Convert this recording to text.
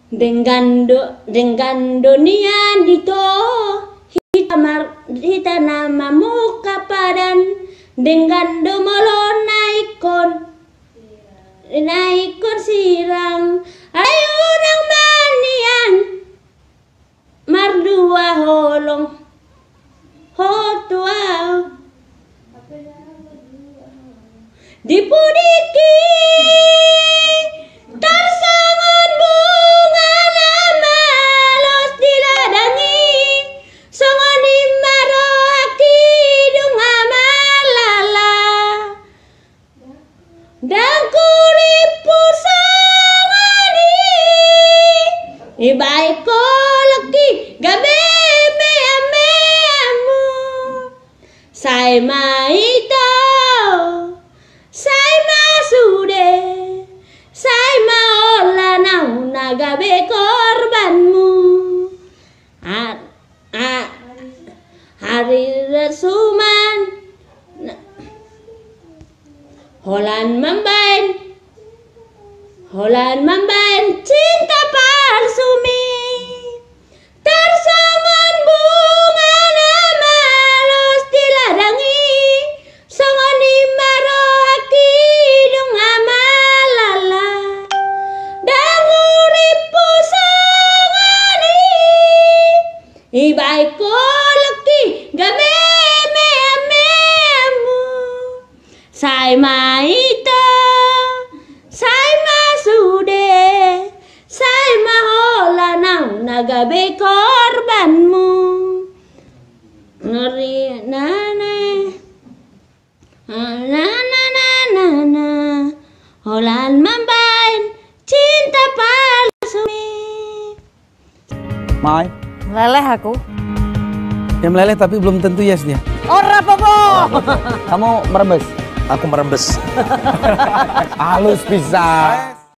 dengan dunia dito hita nama muka padan dengan domolo naikon sirang ayo nang manian mardua holong hotua dipudiki tarsangon bunga nama los diladangi songon imaro aki dunga malala dan kuripu sangani ibai ko laki gabe meamu sai maito sai masude sai maola nau nagabe korbanmu hari resuman Holan membain cinta palsu mi tersangon bunga nama los diladangi songon imaro aki dunga malala dan uripu sangani ibai ko laki gabe meamu sai maito sai masude sai mahola nang nagabe korbanmu ngeri nana holan membain cinta palsu Mai Meleleh aku. ya meleleh tapi belum tentu yes dia. Ora apa-apa. Kamu merembes. Aku merembes. Halus bisa.